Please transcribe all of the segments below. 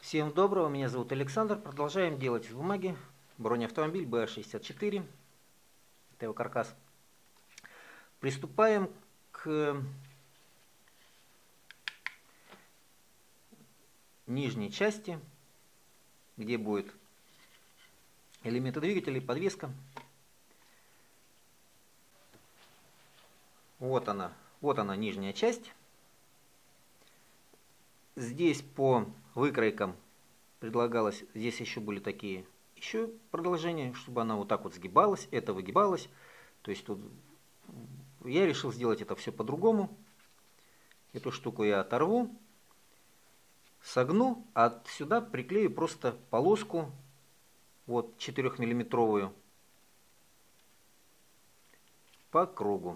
Всем доброго, меня зовут Александр. Продолжаем делать из бумаги бронеавтомобиль БА-64. Это его каркас. Приступаем к нижней части, где будет элементы двигателя и подвеска. Вот она нижняя часть. Здесь по выкройкам предлагалось, здесь еще были такие еще продолжения, чтобы она вот так вот сгибалась, это выгибалось. То есть тут я решил сделать это все по-другому. Эту штуку я оторву, согну, а сюда приклею просто полоску, вот 4-миллиметровую, по кругу.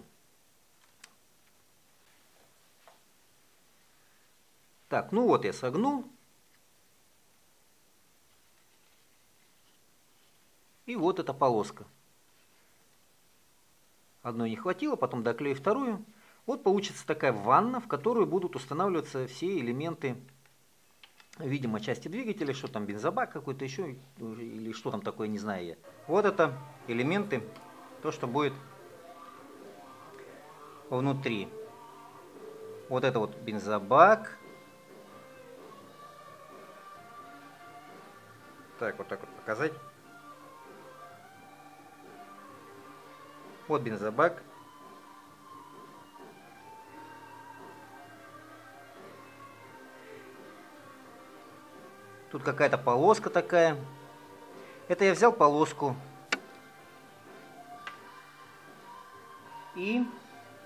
Так, ну вот я согнул. И вот эта полоска. Одной не хватило, потом доклею вторую. Вот получится такая ванна, в которую будут устанавливаться все элементы, видимо, части двигателя, что там бензобак какой-то еще, или что там такое, не знаю я. Вот это элементы, то, что будет внутри. Вот это вот бензобак. Так вот показать. Вот бензобак. Тут какая-то полоска такая. Это я взял полоску и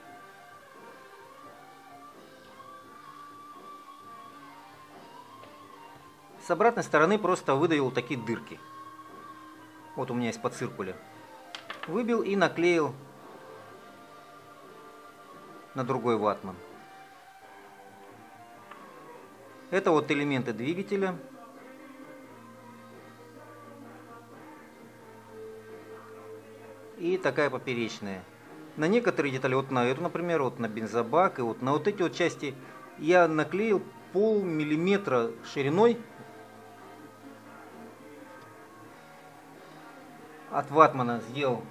с обратной стороны просто выдавил такие дырки. Вот у меня из-под циркуля. Выбил и наклеил на другой ватман. Это вот элементы двигателя. И такая поперечная. На некоторые детали, вот на эту, например, вот на бензобак, и вот на вот эти вот части я наклеил полмиллиметра шириной от ватмана, сделал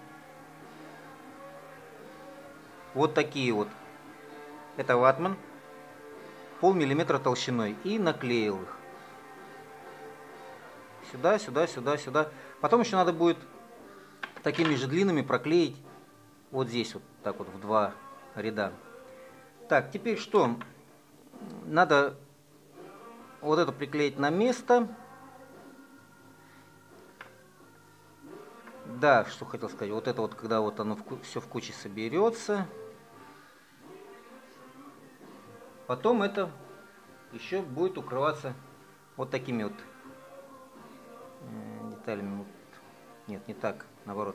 вот такие вот. Это ватман, полмиллиметра толщиной, и наклеил их сюда, сюда, сюда, сюда. Потом еще надо будет такими же длинными проклеить вот здесь вот так вот в два ряда. Так, теперь что? Надо вот это приклеить на место. Да, что хотел сказать, вот это вот, когда вот оно все в куче соберется, потом это еще будет укрываться вот такими вот деталями. Нет, не так, наоборот.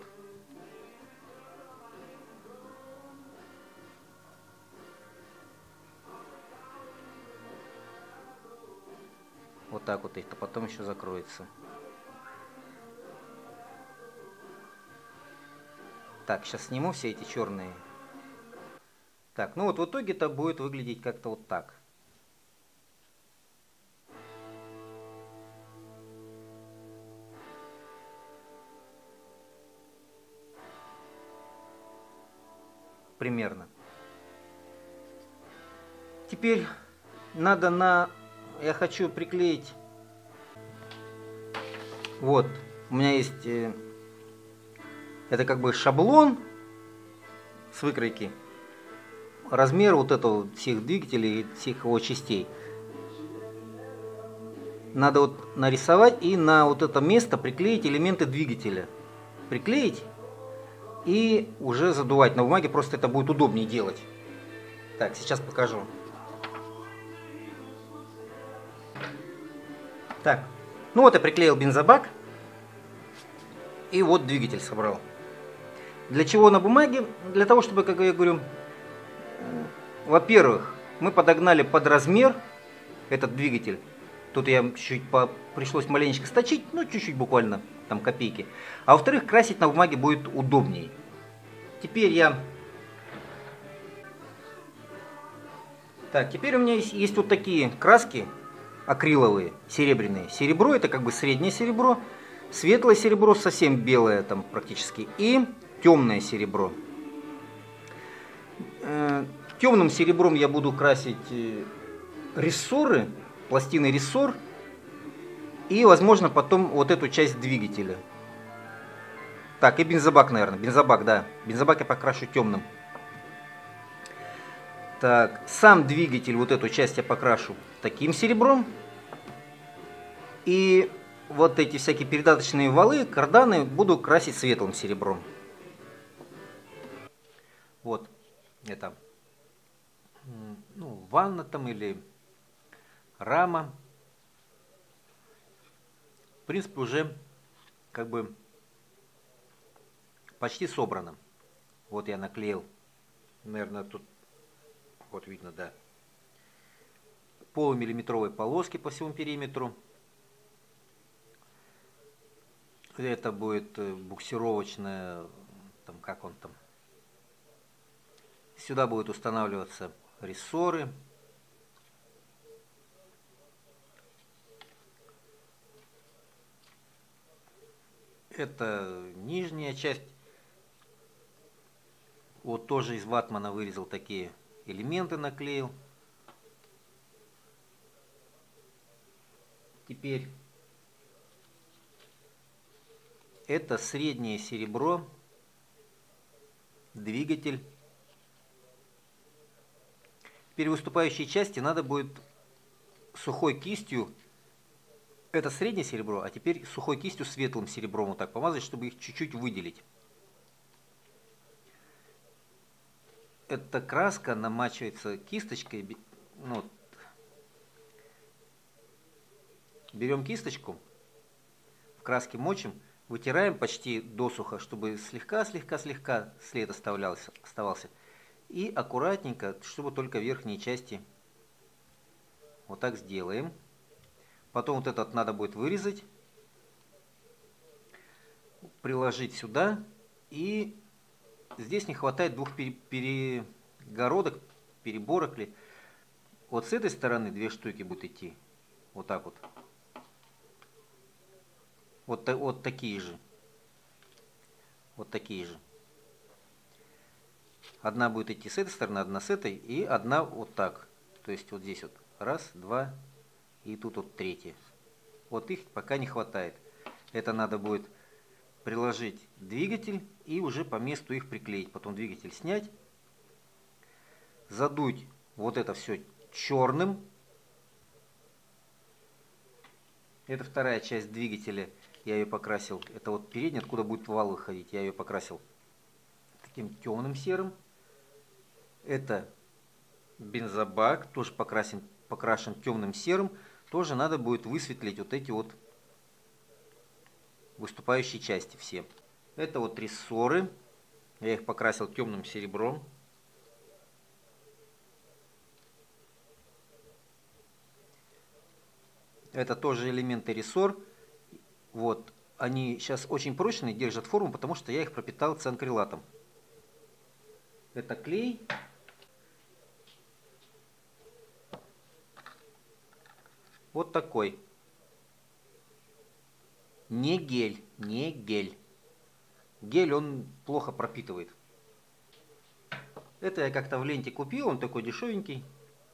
Вот так вот это потом еще закроется. Так, сейчас сниму все эти черные. Так, ну вот в итоге это будет выглядеть как-то вот так. Примерно. Теперь надо я хочу приклеить. Вот, у меня есть... Это как бы шаблон с выкройки. Размер вот этого всех двигателей, всех его частей. Надо вот нарисовать и на вот это место приклеить элементы двигателя. Приклеить и уже задувать на бумаге, просто это будет удобнее делать. Так, сейчас покажу. Так, ну вот я приклеил бензобак. И вот двигатель собрал. Для чего на бумаге? Для того, чтобы, как я говорю, во-первых, мы подогнали под размер этот двигатель. Тут я чуть-чуть пришлось маленечко сточить, ну чуть-чуть буквально, там копейки. А во-вторых, красить на бумаге будет удобнее. Теперь теперь у меня есть вот такие краски акриловые, серебряные. Серебро это как бы среднее серебро, светлое серебро, совсем белое там практически, и темное серебро. Темным серебром я буду красить рессоры, пластины рессор, и, возможно, потом вот эту часть двигателя. Так, и бензобак, наверное. Бензобак, да. Бензобак я покрашу темным. Так, сам двигатель, вот эту часть я покрашу таким серебром. И вот эти всякие передаточные валы, карданы буду красить светлым серебром. Вот это, ну, ванна там или рама. В принципе, уже как бы почти собрано. Вот я наклеил, наверное, тут, вот видно, да, полумиллиметровые полоски по всему периметру. Это будет буксировочная, там, как он там. Сюда будут устанавливаться рессоры. Это нижняя часть. Вот тоже из ватмана вырезал такие элементы, наклеил. Теперь это среднее серебро, двигатель. Теперь выступающие части надо будет сухой кистью, это среднее серебро, а теперь сухой кистью светлым серебром вот так помазать, чтобы их чуть-чуть выделить. Эта краска намачивается кисточкой. Ну, берем кисточку, в краске мочим, вытираем почти досуха, чтобы слегка-слегка след оставался. И аккуратненько, чтобы только верхние части вот так сделаем. Потом вот этот надо будет вырезать, приложить сюда. И здесь не хватает двух перегородок, переборок ли. Вот с этой стороны две штуки будут идти. Вот так вот. Вот такие же. Вот такие же. Одна будет идти с этой стороны, одна с этой, и одна вот так. То есть вот здесь вот раз, два, и тут вот третья. Вот их пока не хватает. Это надо будет приложить двигатель и уже по месту их приклеить. Потом двигатель снять, задуть вот это все черным. Это вторая часть двигателя. Я ее покрасил. Это вот передняя, откуда будет вал выходить. Я ее покрасил таким темным серым. Это бензобак, тоже покрашен темным серым. Тоже надо будет высветлить вот эти вот выступающие части все. Это вот рессоры. Я их покрасил темным серебром. Это тоже элементы рессор. Вот. Они сейчас очень прочные, держат форму, потому что я их пропитал цианкрилатом. Это клей. Вот такой. Не гель, не гель. Гель он плохо пропитывает. Это я как-то в ленте купил, он такой дешевенький.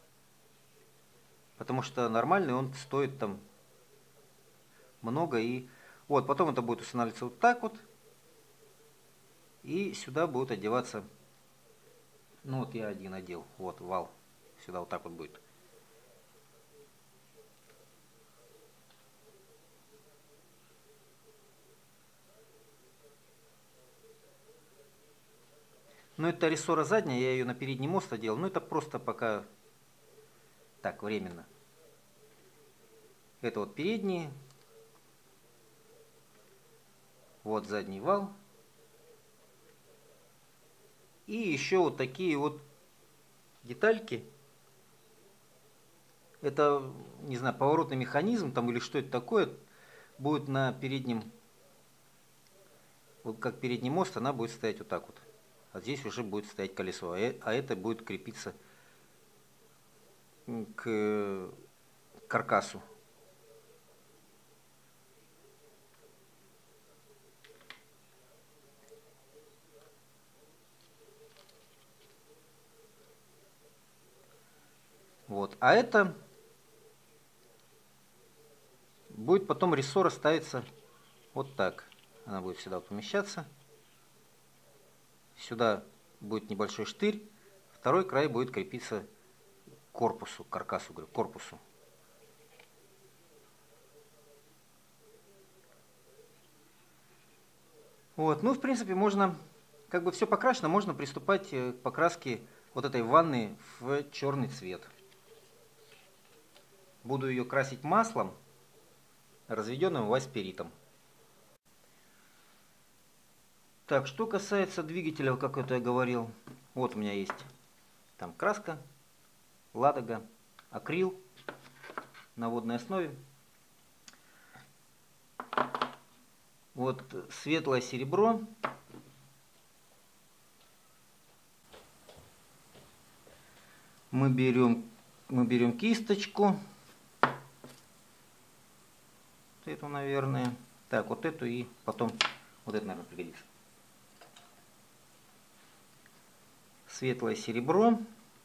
Потому что нормальный он стоит там много. И вот потом это будет устанавливаться вот так вот. И сюда будет одеваться. Ну вот я один одел. Вот вал. Сюда вот так вот будет. Ну, это рессора задняя, я ее на передний мост одел. Ну, это просто пока так, временно. Это вот передние. Вот задний вал. И еще вот такие вот детальки. Это, не знаю, поворотный механизм там или что это такое. Будет на переднем, вот как передний мост, она будет стоять вот так вот. А здесь уже будет стоять колесо, а это будет крепиться к каркасу. Вот. А это будет потом рессора ставиться вот так. Она будет сюда помещаться. Сюда будет небольшой штырь. Второй край будет крепиться к корпусу, к каркасу, говорю, к корпусу. Вот. Ну, в принципе, можно, как бы все покрашено, можно приступать к покраске вот этой ванны в черный цвет. Буду ее красить маслом, разведенным васпиритом. Так, что касается двигателя, как это я говорил, вот у меня есть там краска, ладога, акрил на водной основе. Вот светлое серебро. Мы берем кисточку. Эту, наверное. Так, вот эту и потом вот это, наверное, пригодится. Светлое серебро.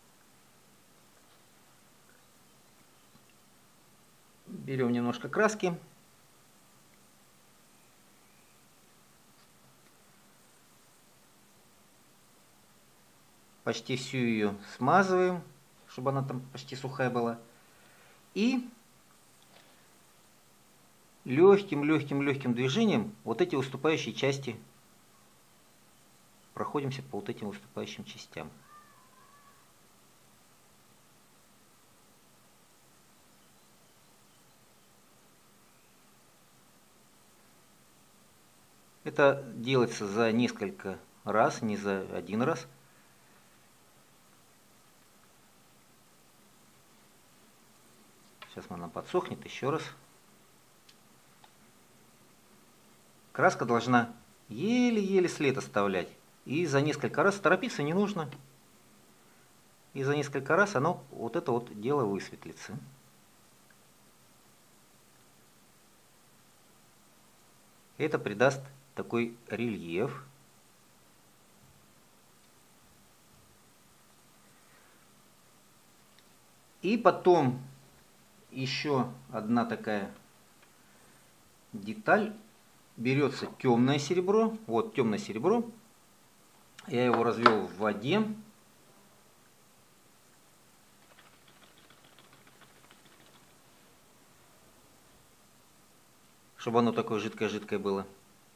Берем немножко краски. Почти всю ее смазываем, чтобы она там почти сухая была. И легким движением вот эти выступающие части проходимся по вот этим выступающим частям. Это делается за несколько раз, не за один раз. Сейчас она подсохнет еще раз. Краска должна еле-еле след оставлять. И за несколько раз торопиться не нужно. И за несколько раз оно вот это вот дело высветлится. Это придаст такой рельеф. И потом еще одна такая деталь. Берется темное серебро. Вот темное серебро. Я его развел в воде. Чтобы оно такое жидкое-жидкое было.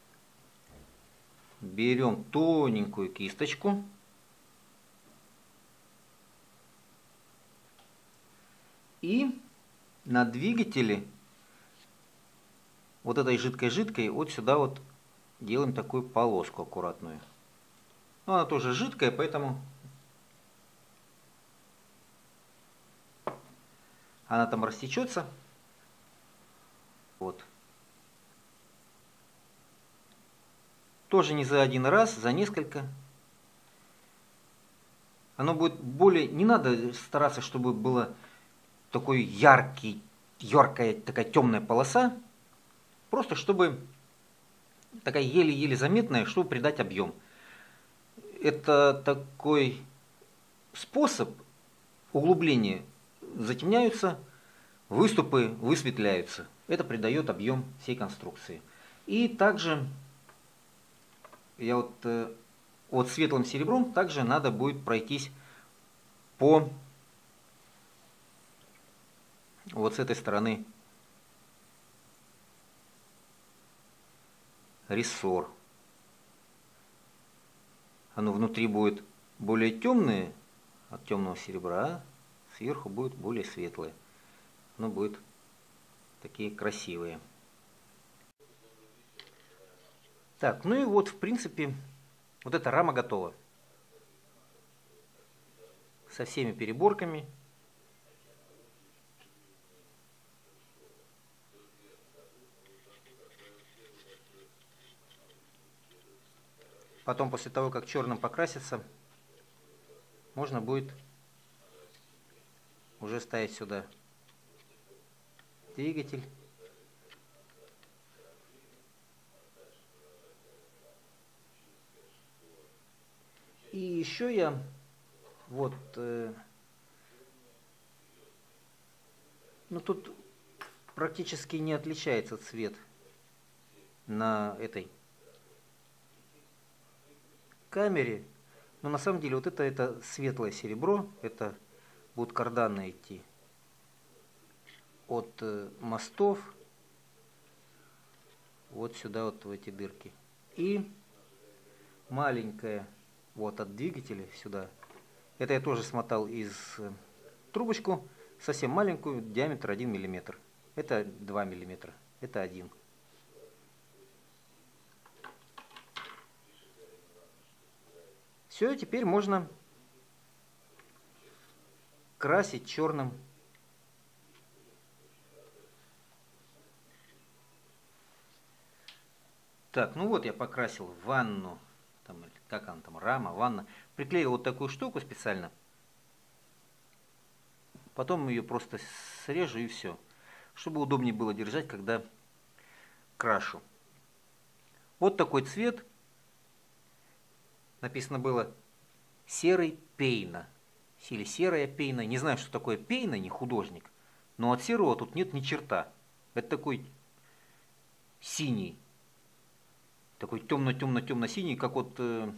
Берем тоненькую кисточку. И на двигателе вот этой жидкой-жидкой вот сюда вот делаем такую полоску аккуратную. Но она тоже жидкая, поэтому она там растечется. Вот. Тоже не за один раз, за несколько. Оно будет более... Не надо стараться, чтобы было такой яркая такая темная полоса. Просто чтобы такая еле-еле заметная, чтобы придать объем. Это такой способ углубления. Затемняются, выступы высветляются. Это придает объем всей конструкции. И также я вот светлым серебром также надо будет пройтись по вот с этой стороны рессор. Оно внутри будет более темное от темного серебра, а сверху будет более светлое. Оно будет такие красивые. Так, ну и вот в принципе вот эта рама готова. Со всеми переборками. Потом, после того, как черным покрасится, можно будет уже ставить сюда двигатель. И еще я вот, ну тут практически не отличается цвет на этой камере. Но на самом деле вот это светлое серебро, это будут карданы идти от мостов вот сюда, вот в эти дырки. И маленькая вот от двигателя сюда. Это я тоже смотал из трубочку, совсем маленькую, диаметр 1 мм. Это 2 мм, это 1. Все, теперь можно красить черным. Так, ну вот я покрасил ванну, там, как она там, рама, ванна. Приклеил вот такую штуку специально. Потом ее просто срежу и все. Чтобы удобнее было держать, когда крашу. Вот такой цвет. Написано было серый пейна. Или серая пейна. Не знаю, что такое пейна, не художник. Но от серого тут нет ни черта. Это такой синий. Такой темно-темно-темно-синий, как вот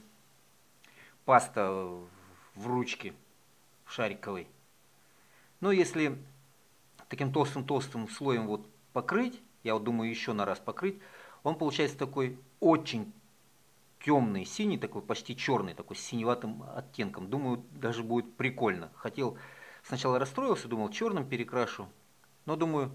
паста в ручке шариковой. Но если таким толстым-толстым слоем вот покрыть, я вот думаю еще на раз покрыть, он получается такой очень темный синий, такой почти черный, такой с синеватым оттенком. Думаю, даже будет прикольно. Хотел, сначала расстроился, думал, черным перекрашу. Но думаю,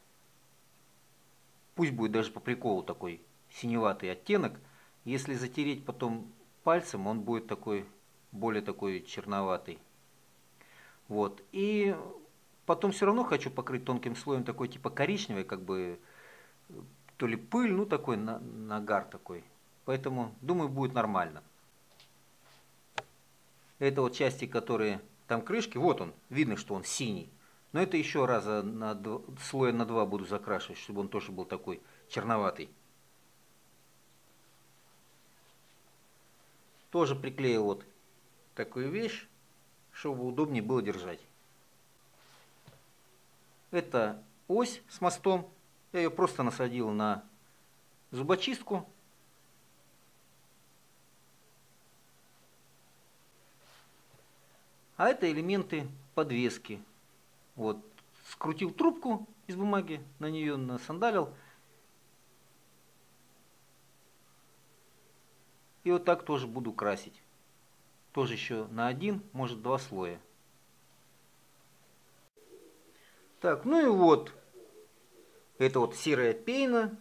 пусть будет даже по приколу такой синеватый оттенок. Если затереть потом пальцем, он будет такой, более такой черноватый. Вот. И потом все равно хочу покрыть тонким слоем такой типа коричневый, как бы, то ли пыль, ну такой нагар такой. Поэтому, думаю, будет нормально. Это вот части, которые там крышки, вот он, видно, что он синий. Но это еще раза слоя на 2 буду закрашивать, чтобы он тоже был такой черноватый. Тоже приклеил вот такую вещь, чтобы удобнее было держать. Это ось с мостом. Я ее просто насадил на зубочистку. А это элементы подвески. Вот, скрутил трубку из бумаги, на нее насандалил. И вот так тоже буду красить. Тоже еще на 1, может 2 слоя. Так, ну и вот. Это вот серая пейна.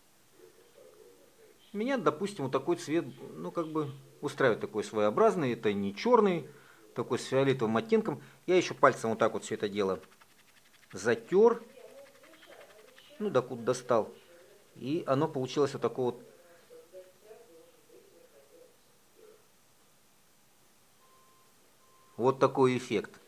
Меня, допустим, вот такой цвет, ну как бы устраивает, такой своеобразный. Это не черный, такой с фиолетовым оттенком. Я еще пальцем вот так вот все это дело затер. Ну, докуда достал. И оно получилось вот такого вот. Вот такой эффект.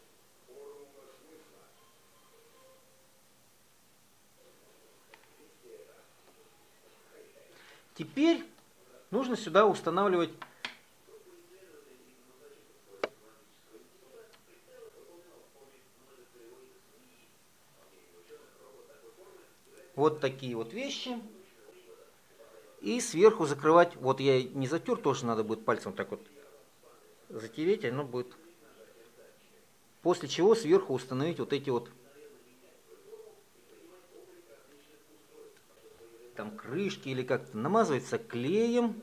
Теперь нужно сюда устанавливать вот такие вот вещи. И сверху закрывать, вот я не затер, тоже надо будет пальцем так вот затереть, оно будет. После чего сверху установить вот эти вот там крышки или как-то намазывается клеем.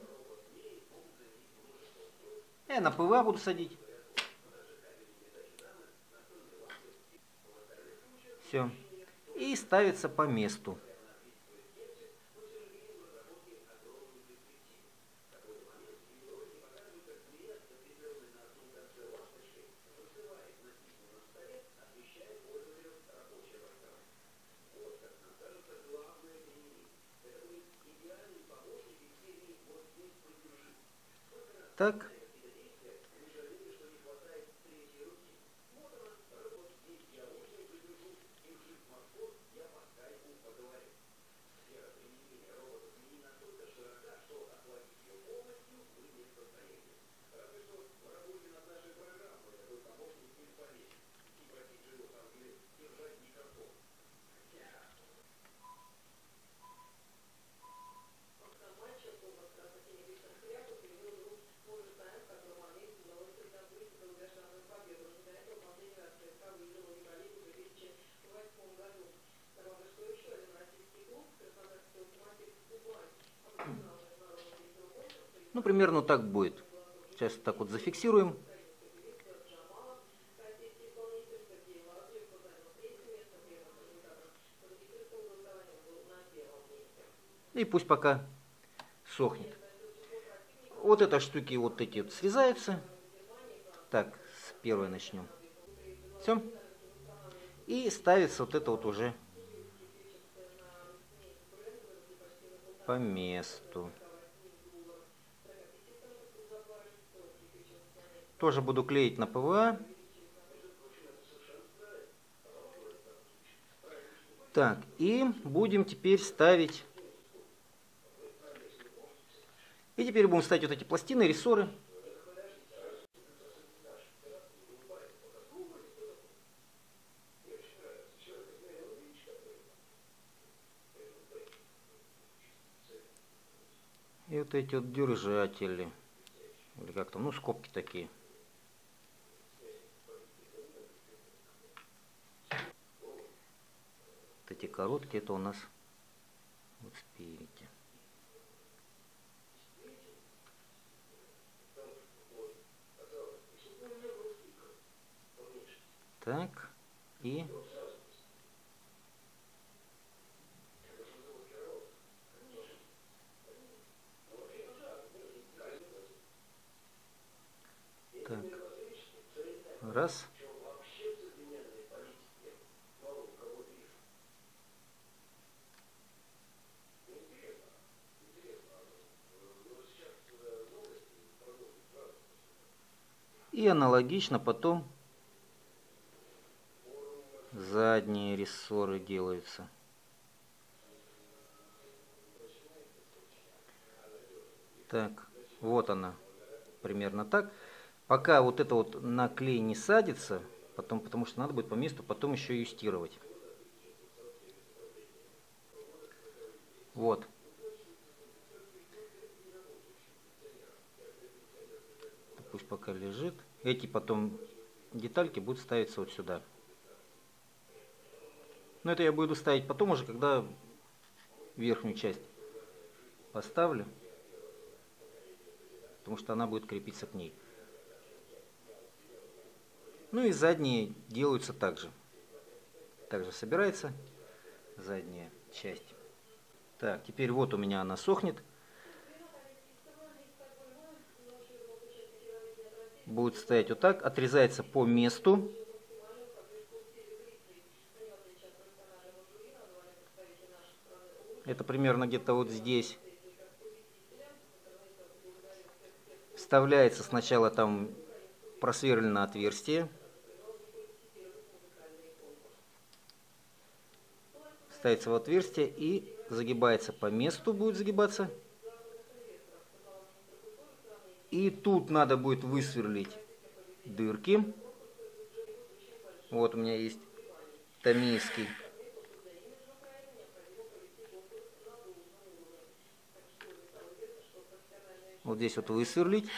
Я на ПВА буду садить. Все. И ставится по месту. Так. Ну, примерно так будет. Сейчас так вот зафиксируем. И пусть пока сохнет. Вот это штуки вот эти вот срезаются. Так, с первой начнем. Все. И ставится вот это вот уже по месту. Тоже буду клеить на ПВА. Так, и будем теперь ставить... И теперь будем ставить вот эти пластины, рессоры. И вот эти вот держатели. Или как там, ну, скобки такие. Вот эти короткие, это у нас вот спереди. Так, и... Так, раз. И аналогично потом задние рессоры делаются. Так, вот она, примерно так. Пока вот это вот на клей не садится, потому что надо будет по месту потом еще юстировать. Вот. Пусть пока лежит. Эти потом детальки будут ставиться вот сюда. Но это я буду ставить потом уже, когда верхнюю часть поставлю. Потому что она будет крепиться к ней. Ну и задние делаются также. Также собирается задняя часть. Так, теперь вот у меня она сохнет. Будет стоять вот так. Отрезается по месту. Это примерно где-то вот здесь. Вставляется сначала там просверлено отверстие. Ставится в отверстие и загибается по месту, будет загибаться. И тут надо будет высверлить дырки. Вот у меня есть томейский. Вот здесь вот высверлить.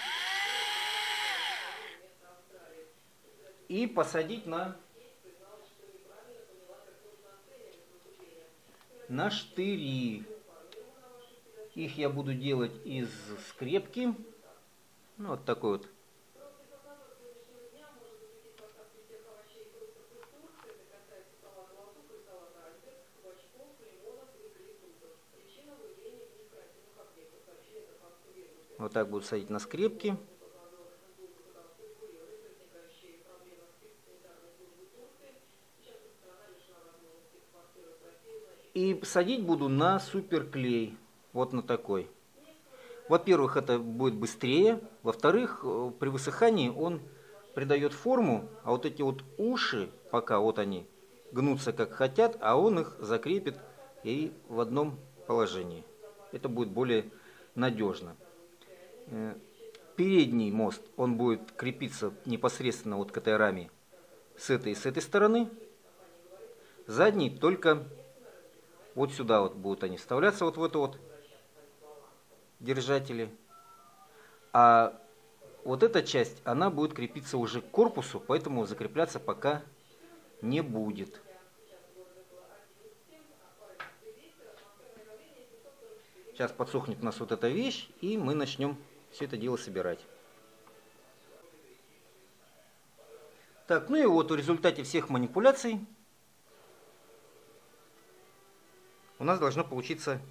И посадить на штыри. Их я буду делать из скрепки. Ну, вот такой вот. Вот так буду садить на скрепки. И садить буду на суперклей. Вот на такой. Во-первых, это будет быстрее. Во-вторых, при высыхании он придает форму, а вот эти вот уши, пока вот они гнутся как хотят, а он их закрепит и в одном положении. Это будет более надежно. Передний мост, он будет крепиться непосредственно вот к этой раме с этой и с этой стороны. Задний только вот сюда вот будут они вставляться, вот в это вот держатели. А вот эта часть, она будет крепиться уже к корпусу, поэтому закрепляться пока не будет. Сейчас подсохнет у нас вот эта вещь, и мы начнем все это дело собирать. Так, ну и вот в результате всех манипуляций у нас должна получиться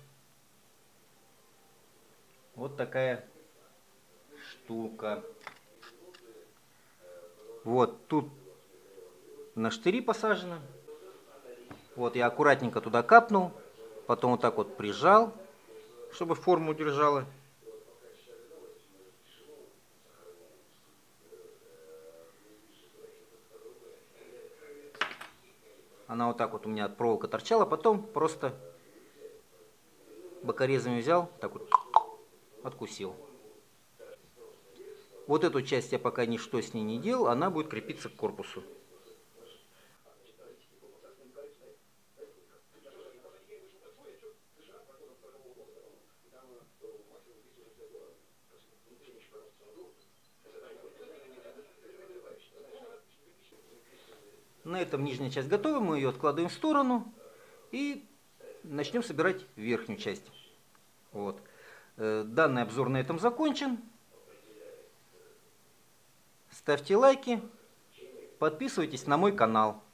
вот такая штука. Вот тут на штыри посажено. Вот я аккуратненько туда капнул, потом вот так вот прижал, чтобы форму держала. Она вот так вот у меня от проволока торчала, потом просто бокорезами взял, так вот откусил. Вот эту часть я пока ничто с ней не делал, она будет крепиться к корпусу. На этом нижняя часть готова, мы ее откладываем в сторону и начнем собирать верхнюю часть. Вот. Данный обзор на этом закончен. Ставьте лайки, подписывайтесь на мой канал.